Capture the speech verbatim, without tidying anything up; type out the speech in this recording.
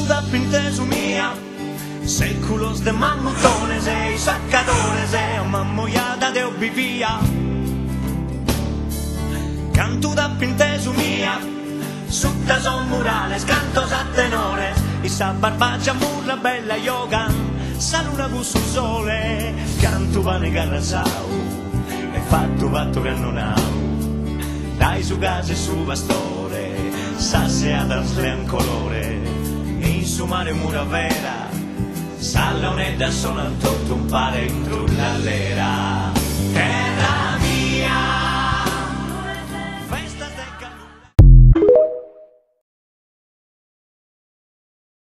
da pintesu mia, séculos de mamutones e sacadores e mammoiada de obvivia. Canto da pintesu mia, sutta son murales, cantos a tenores, i sa barbaccia murla bella yoga, sa luna sul sole, canto va ne garrasau, e fatto vatto che non ha, dai su case su bastore, sa se ad un colore, in su mare mura vera, sa leonetta sono tutto un pare in trullallera.